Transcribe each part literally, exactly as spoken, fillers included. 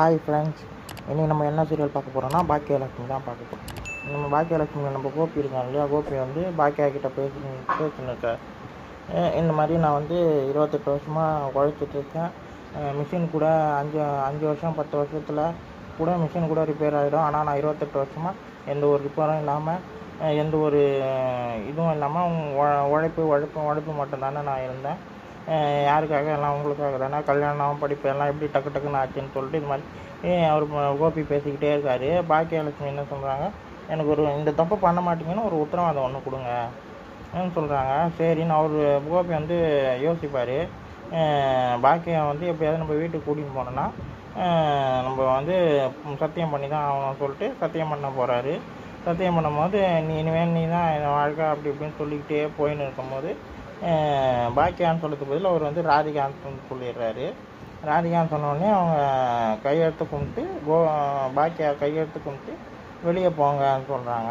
Hi friends, இன்றைக்கி நம்ம என்ன சீரியல் பார்க்க போகிறோம்னா பாக்கியலட்சுமி தான் பார்க்க போகிறோம். நம்ம பாக்கியலட்சுமி நம்ம கோபி இருக்காங்க இல்லையா, கோபி வந்து பாக்கியா கிட்ட பேசி பேசினிருக்கார். இந்த மாதிரி நான் வந்து இருபத்தெட்டு வருஷமாக உழைச்சிட்ருக்கேன். மிஷின் கூட அஞ்சு அஞ்சு வருஷம் பத்து வருஷத்தில் கூட மிஷின் கூட ரிப்பேர் ஆகிடும். ஆனால் நான் இருபத்தெட்டு வருஷமாக எந்த ஒரு ரிப்பேரும் இல்லாமல் எந்த ஒரு இதுவும் இல்லாமல் உழைப்பு உழைப்பு உழைப்பு மட்டும்தானே நான் இருந்தேன். யாருக்காக எல்லாம் உங்களுக்காக தானே, கல்யாணம் படிப்பு எல்லாம் எப்படி டக்கு டக்குன்னு ஆச்சுன்னு சொல்லிட்டு இது மாதிரி அவர் கோபி பேசிக்கிட்டே இருக்கார். பாக்கியலட்சுமி என்ன சொல்கிறாங்க, எனக்கு ஒரு இந்த தப்பு பண்ண மாட்டீங்கன்னு ஒரு உத்தரவாதம் ஒன்று கொடுங்க சொல்கிறாங்க. சரின்னு அவர் கோபி வந்து யோசிப்பார். பாக்கியம் வந்து எப்படியாவது நம்ம வீட்டுக்கு கூட்டிகிட்டு போனோன்னா நம்ம வந்து சத்தியம் பண்ணி தான் ஆகணும்னு சொல்லிட்டு சத்தியம் பண்ண போகிறாரு. சத்தியம் பண்ணும்போது நீ இனிமேல் நீ தான் என் வாழ்க்கை அப்படி இப்படின்னு சொல்லிக்கிட்டே போயின்னு இருக்கும்போது பாக்கியான்னு சொல்லுறதுக்கு பதில் அவர் வந்து ராதிகான்னு சொல்லிடுறாரு. ராதிகான்னு சொன்னோடனே அவங்க கையெழுத்து கும்பிட்டு கோ பாக்கியா கையெழுத்து கும்பிட்டு வெளியே போங்கன்னு சொல்கிறாங்க.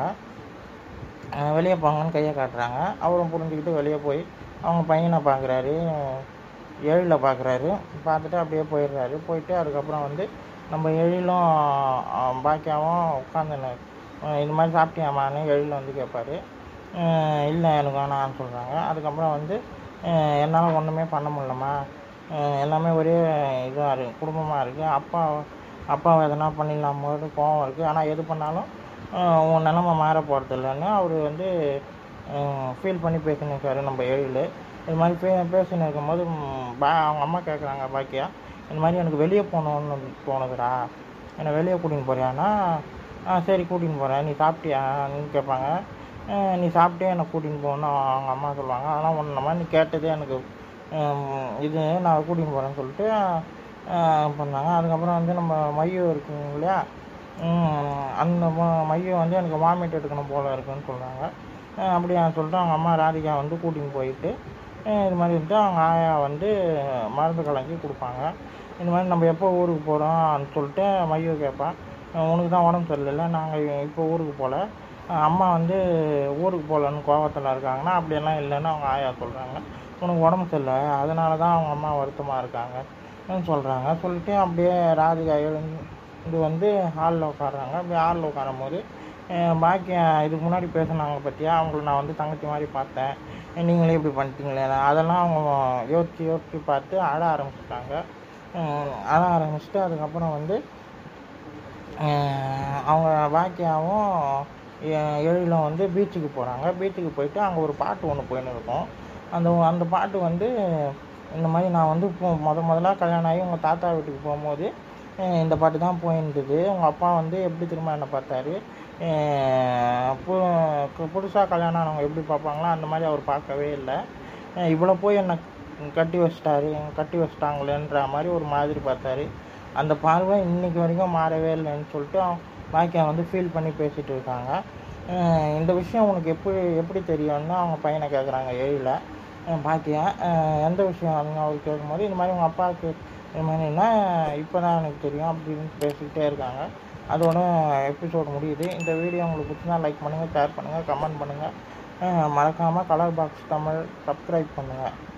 வெளியே போங்கன்னு கையை காட்டுறாங்க. அவரும் புரிஞ்சுக்கிட்டு வெளியே போய் அவங்க பையனை பார்க்குறாரு, எழில் பார்க்குறாரு. பார்த்துட்டு அப்படியே போயிடுறாரு. போயிட்டு அதுக்கப்புறம் வந்து நம்ம எழிலும் பாக்கியாவும் உட்காந்துன்னு இது மாதிரி சாப்பிட்டியாமான்னு எழில் வந்து கேட்பார். இல்லை எனக்கு வேணான்னு சொல்கிறாங்க. அதுக்கப்புறம் வந்து என்னால் ஒன்றுமே பண்ண முடியலம்மா, எல்லாமே ஒரே இதாக இருக்குது, குடும்பமாக இருக்குது, அப்பா அப்பாவை எதனா பண்ணிடலாம் போது கோவம் இருக்குது, ஆனால் எது பண்ணாலும் உன் நிலமை மாற போகிறது இல்லைன்னு அவர் வந்து ஃபீல் பண்ணி பேசின்னு இருக்காரு நம்ம எழில். இது மாதிரி பே பேசின்னு இருக்கும்போது பா அவங்க அம்மா கேட்குறாங்க பாக்கியா, இந்த மாதிரி எனக்கு வெளியே போகணுன்னு தோணுதுடா, என்னை வெளியே கூட்டின்னு போறியான்னா ஆ சரி கூட்டின்னு போகிறேன், நீ சாப்பிட்டியான்னு கேட்பாங்க. நீ சாப்பிட்டே என்னை கூட்டின்னு போகணும் அவங்க அம்மா சொல்லுவாங்க. ஆனால் ஒன்று நம்ம நீ கேட்டதே எனக்கு இது நான் கூட்டின்னு போகிறேன்னு சொல்லிட்டு பண்ணாங்க. அதுக்கப்புறம் வந்து நம்ம மையம் இருக்குங்க இல்லையா, அந்த மையம் வந்து எனக்கு வாமிட் எடுக்கணும் போல் இருக்குன்னு சொல்கிறாங்க. அப்படியா சொல்லிட்டு அவங்க அம்மா ராதிகா வந்து கூட்டின்னு போயிட்டு இது மாதிரி வந்துட்டு அவங்க ஆயா வந்து மருந்து கலங்கி கொடுப்பாங்க. இந்த மாதிரி நம்ம எப்போ ஊருக்கு போகிறோம்னு சொல்லிட்டு மையம் கேட்பான். உனக்கு தான் உடம்பு சரியில்லை, நாங்கள் இப்போ ஊருக்கு போகல, அம்மா வந்து ஊருக்கு போகலன்னு கோவத்தில் இருக்காங்கன்னா அப்படியெல்லாம் இல்லைன்னு அவங்க ஆயா சொல்கிறாங்க. உனக்கு உடம்பு சரியில்லை அதனால தான் அவங்க அம்மா வருத்தமாக இருக்காங்கன்னு சொல்கிறாங்க. சொல்லிட்டு அப்படியே ராதிகா எழுந்து வந்து ஹாலில் உட்காடுறாங்க. அப்படியே ஹாலில் உட்காரும் போது பாக்கியம் இதுக்கு முன்னாடி பேசினாங்க பற்றியா, அவங்கள நான் வந்து தங்கச்சி மாதிரி பார்த்தேன், நீங்களே இப்படி பண்ணிட்டீங்களே, அதெல்லாம் அவங்க யோசித்து யோசித்து பார்த்து அழ ஆரம்பிச்சிட்டாங்க. அழ ஆரம்பிச்சுட்டு அதுக்கப்புறம் வந்து அவங்க பாக்கியாவும் எழிலும் வந்து பீச்சுக்கு போகிறாங்க. பீச்சுக்கு போயிட்டு அங்கே ஒரு பாட்டு ஒன்று போயின்னு இருக்கும். அந்த அந்த பாட்டு வந்து இந்த மாதிரி நான் வந்து இப்போ முத முதலாக கல்யாணம் ஆகி உங்கள் தாத்தா வீட்டுக்கு போகும்போது இந்த பாட்டு தான் போயிருந்தது. உங்கள் அப்பா வந்து எப்படி திரும்ப என்னை பார்த்தாரு, பு புதுசாக கல்யாணம் ஆனவங்க எப்படி பார்ப்பாங்களோ அந்த மாதிரி அவர் பார்க்கவே இல்லை, இவ்வளோ போய் என்னை கட்டி வச்சிட்டாரு கட்டி வச்சிட்டாங்களேன்ற மாதிரி ஒரு மாதிரி பார்த்தாரு. அந்த பார்வை இன்றைக்கி வரைக்கும் மாறவே இல்லைன்னு சொல்லிட்டு பாக்கியா வந்து ஃபீல் பண்ணி பேசிகிட்டு இருக்காங்க. இந்த விஷயம் உனக்கு எப்படி எப்படி தெரியும்னு அவங்க பையனை கேட்குறாங்க எழில. பாக்கியா எந்த விஷயம் அவங்க அவர் கேட்கும்போது இந்த மாதிரி உங்கள் அப்பாவுக்கு இது மாதிரின்னா இப்போ தான் எனக்கு தெரியும் அப்படின்னு பேசிக்கிட்டே இருக்காங்க. அதோட எபிசோடு முடியுது. இந்த வீடியோ உங்களுக்கு பிடிச்சிருந்தா லைக் பண்ணுங்கள், ஷேர் பண்ணுங்கள், கமெண்ட் பண்ணுங்கள், மறக்காமல் கலர் பாக்ஸ் தமிழ் சப்ஸ்கிரைப் பண்ணுங்கள்.